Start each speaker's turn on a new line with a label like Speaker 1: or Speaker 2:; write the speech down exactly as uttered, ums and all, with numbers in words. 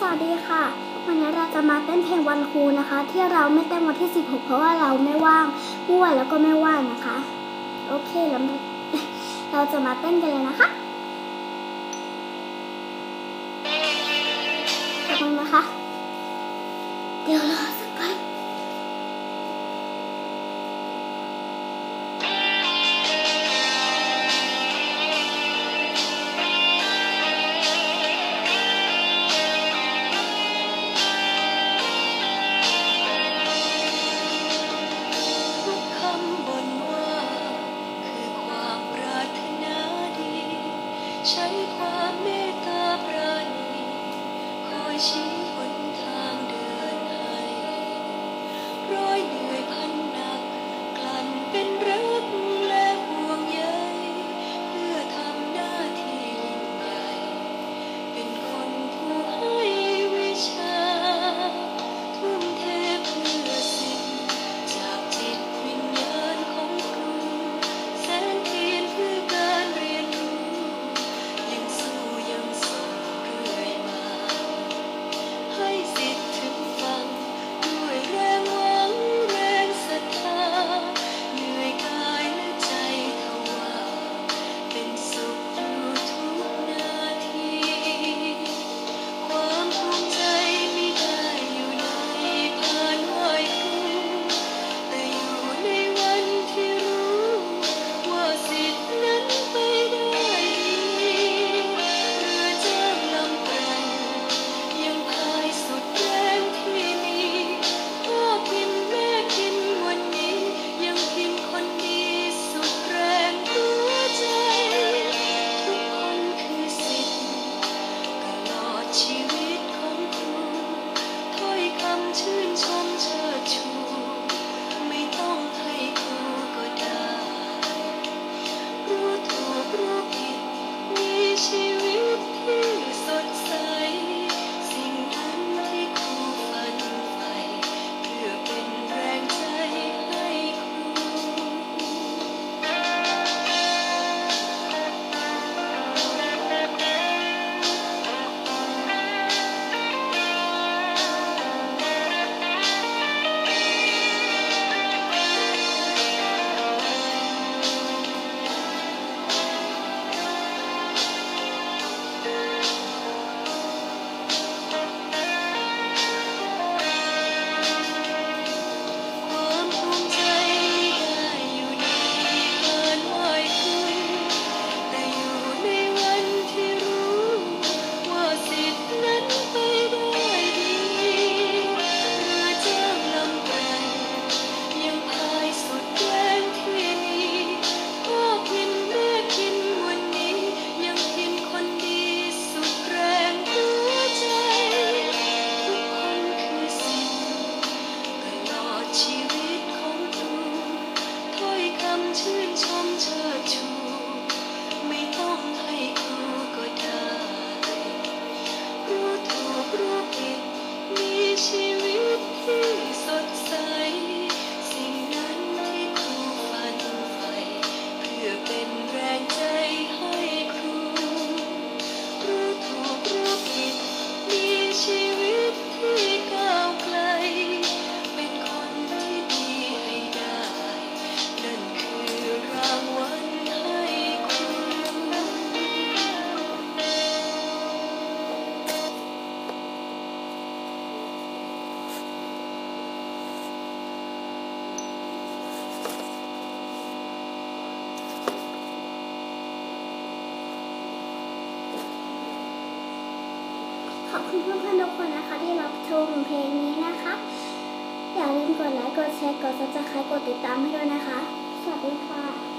Speaker 1: วัสดีค่ะวันนี้เราจะมาเต้นเพลงวันครูนะคะที่เราไม่เต้นวันที่สิบหกเพราะว่าเราไม่ว่างเมื่อวานแล้วก็ไม่ว่างนะคะโอเคแล้วเราจะมาเต้นกันเลยนะคะขอบคุณนะคะเดี๋ยวรอสักพัก
Speaker 2: ใช้ความเมตตาปราณีคอยชี้หนทางเดินให้ร้อยเหนื่อยพันหนักกลั่นเป็นรักและห่วงใยเพื่อทำหน้าที่ยิ่งใหญ่เป็นคนผู้ให้วิชาทุ่มเทเพื่อสิ่งจากจิตวิญญาณของครูแสนเทียนเพื่อการเรียนรู้ให้สิทธิ์ถึงฟังด้วยแรงหวังแรงศรัทธาเหนื่อยกายและใจทว่าเป็นสุขอยู่ทุกนาทีความภูมิใจไม่ได้อยู่ในผ่านไหวครูแต่อยู่ในวันที่รู้ว่าสิทธิ์นั้นไปได้ดีเรือจ้างลำแปงยังพายสุดแรงที่มีพ่อพิมพ์แม่พิมพ์วันนี้ยังพิมพ์คนดีสุดแรงหัวใจทุกคนคือสิทธิ์ตลอดชีวิตของครูถ้อยคำชื่นชมเชิดชูไม่ต้องให้ครูก็ได้รู้ถูกรู้ผิดมีชีวิตที่สดใสสิ่งนั้นที่ครูฝันใฝ่เพื่อเป็นแรงใจให้ครูความภูมิใจไม่ได้อยู่ในการไหว้ครูแต่อยู่ในวันที่รู้ว่าสิทธิ์นั้นไปได้ดีเรือจ้างลำแปงยังพายสุดแรงที่มีพ่อพิมพ์แม่พิมพ์วันนี้ยังพิมพ์คนดีสุดแรงหัวใจทุกคนคือสิทธิ์ตลอดชีวิตของครูถ้อยคำชื่นชมเชิดชูไม่ต้องให้ครูก็ได้รู้ถูกรู้ผิดมีชีวิตที่สดใสสิ่งนั้นที่ครูฝันใฝ่เพื่อเป็นแรงใจให้ครูรู้ถูกรู้ผิดมีชีวิตที่ก้าวไกลเป็นคนที่ดีให้ได้นั่นคือรางวัลให้ครู
Speaker 1: ขอบคุณเพื่อนๆทุกคนนะคะที่รับชมเพลงนี้นะคะอย่าลืมกดไลค์กดแชร์กดซับสไครบ์กดติดตามให้ด้วยนะคะสวัสดีค่ะ